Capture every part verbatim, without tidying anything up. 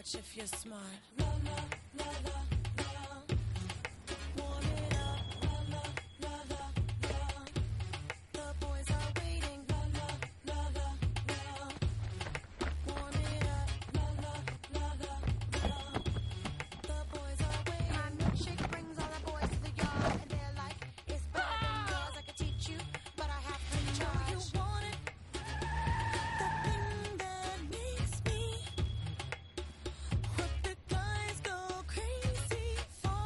watch if you're smart. La la la la la. Warm it up. La la la la la. The boys are waiting. La la la la la. Warm it up. La la la la la. The boys are waiting. My milkshake brings all the boys to the yard, and they're like, it's better than yours. I could teach you, but I have to charge. You want it? The thing that makes me what the guys go crazy for.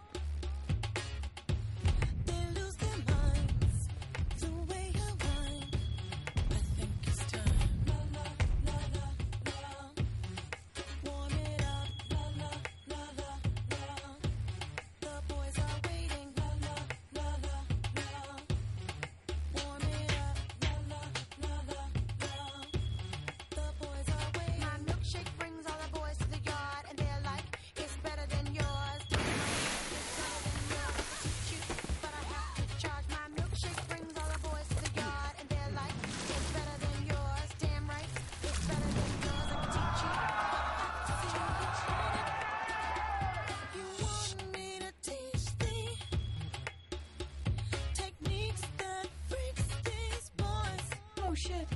They lose their minds the way I whine. I think it's time. La la la la la. Warm it up. La la la la la. The boys are waiting. La la la la la. Warm it up. La la la la la. The boys are waiting. My milkshake brings all the boys to the yard, and they're like, it's better than yours. It's better than yours. I could teach you, but I have to charge. My milkshake brings all the boys to the yard, and they're like, it's better than yours. Damn right, it's better than yours. I could teach you, but I have to. You want me to teach thee techniques that freaks these boys. Oh shit.